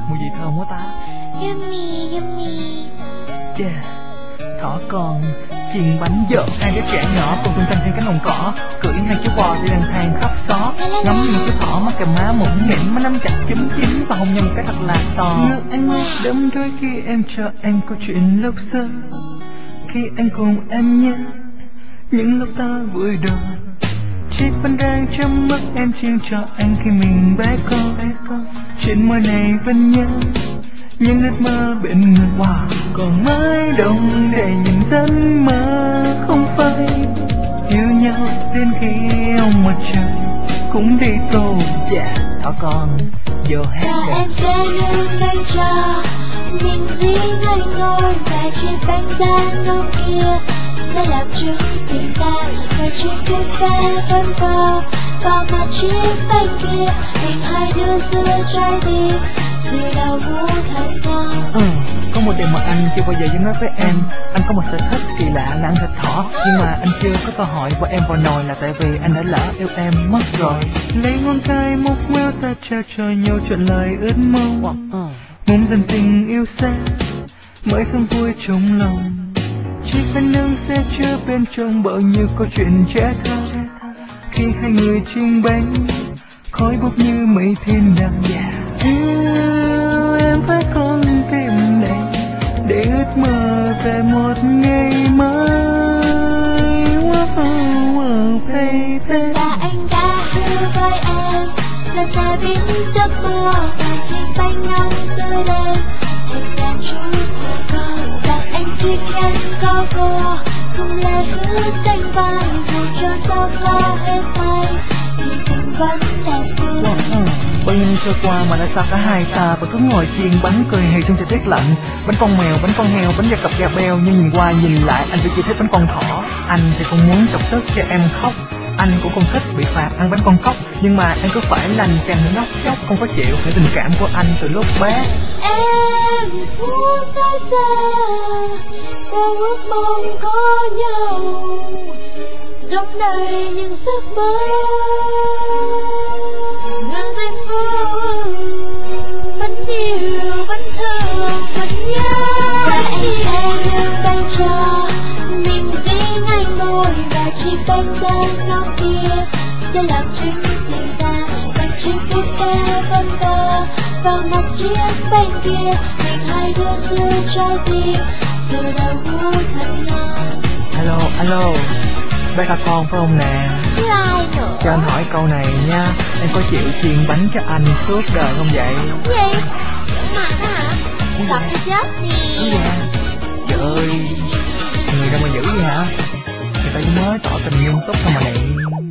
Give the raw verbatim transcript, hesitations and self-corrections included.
Mùi gì thơm quá ta. Yummy, yummy. Yeah. Thỏ con chiên bánh dợ, hai đứa trẻ nhỏ cùng tung tăng trên cánh đồng cỏ, cưỡi hai chú bò đi lang thang khắp xó, ngắm nhìn chú thỏ mắt cầm má mũm mĩm, má nắm chặt chúm chín và hôn nhau một cái thật là to. Nước ánh mắt đẫm đôi khi em cho anh câu chuyện lúc xưa, khi anh cùng em nhớ những lúc ta vui đùa, chiếc vẫn đang trong mắt em chiên cho anh khi mình bé con, trên môi này vẫn nhớ những ước mơ bên người. Wow. Còn mãi đông để nhìn dân mơ không phai, yêu nhau đến khi ông mặt trời cũng đi tô. Dạ thỏ con vô hát và em sẽ luôn bên cho mình dĩ ngây ngồi và chia cánh ra nóc kia sẽ làm chứng tình ta và chuyện chúng ta vẫn to vào mặt chiếc bánh kia hình hai đứa giữa trái tim dù đau buồn thật nhau. Ừ, có một điều mà anh chưa bao giờ dám nói với em. Anh có một sở thích kỳ lạ là ăn thịt thỏ, nhưng mà anh chưa có cơ hội bỏ em vào nồi là tại vì anh đã lỡ yêu em mất rồi. Lấy ngón tay móc méo ta trao cho nhau chuyện lời ước mong, mong dần tình yêu xa mới sớm vui trong lòng. Chiếc bánh nướng sẽ chứa bên trong bao nhiêu câu chuyện trẻ thơ, khi hai người chiên bánh khói bốc như mây thiên đàng. Yêu em phải con tim này để ước mơ về một ngày mới. Wow, wow, baby. Và anh đã hứa với em là sẽ biến giấc mơ thành chiếc bánh nóng tươi đẹp thành ngàn chút của con. Và anh chỉ khen có cô cùng lời hứa danh vang dù cho sao lo hết tay thì tình vẫn đẹp vui. Wow. Bao nhiêu năm trôi qua mà đã sao cả hai ta vẫn cứ ngồi chiên bánh cười hì trong trời tuyết lạnh. Bánh con mèo, bánh con heo, bánh da cặp da beo, nhưng nhìn qua nhìn lại anh vẫn chỉ thích bánh con thỏ. Anh thì không muốn chọc tức cho em khóc, anh cũng không thích bị phạt ăn bánh con cóc, nhưng mà em cứ phải lành càng ngóc chóc không có chịu những tình cảm của anh từ lúc bé. Em muốn ta xa và ước mong có nhau đong đầy những giấc mơ ngàn thành phố vẫn yêu vẫn thương vẫn nhớ. Và em sẽ luôn bên cho mình dĩ ngay ngồi và chỉ bên bên nó kia sẽ làm chứng tình ta và chính phút ta vẫn tơ vào mặt chiếc bánh kia mình hai đứa giữa trái tim giờ đâu muốn thật nhau. Alo, alo, bé cả con phải không nè? Chứ ai nữa? Cho anh hỏi câu này nha, em có chịu chiên bánh cho anh suốt đời không vậy? Gì? Mà hả? Gặp cái chết nè. Dạ. Trời ơi, người đâu mà dữ vậy hả? Người ta chỉ mới tỏ tình nghiêm túc thôi mà này.